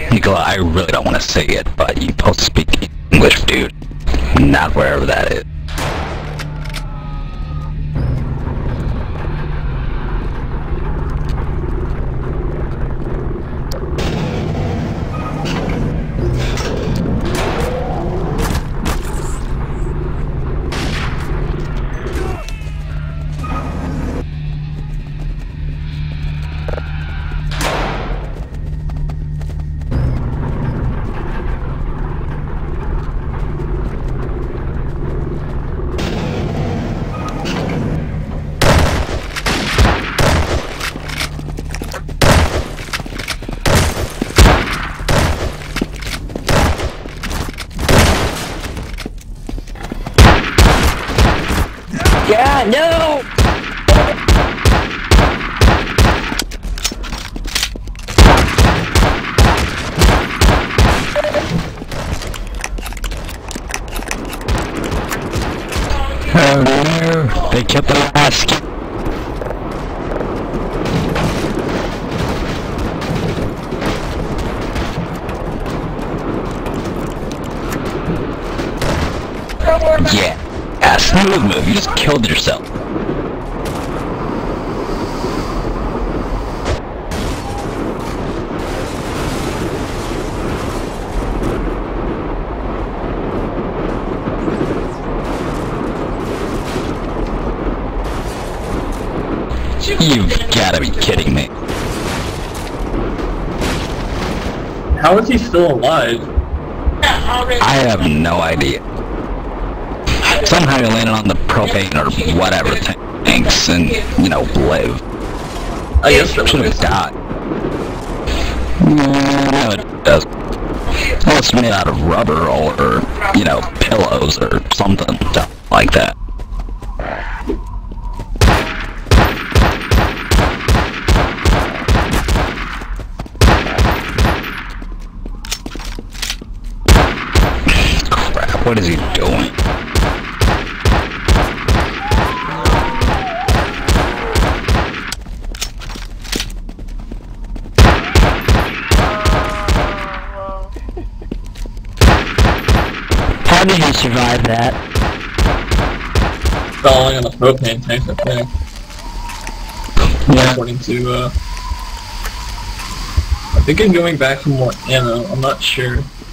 Nicola, I really don't want to say it, but you both speak English, dude. Not wherever that is. Yeah, no! Oh no, they killed the last kid. Yeah. Smooth move, you just killed yourself. You've gotta be kidding me. How is he still alive? I have no idea. Somehow you landed on the propane or whatever tanks and, you know, live. I guess that should have died. No, it doesn't. Well, it's made out of rubber or, you know, pillows or something like that. Crap, what is he doing? How did he survive that? Falling on the propane tank, I think. Yeah. According to, I think I'm going back for more ammo, I'm not sure.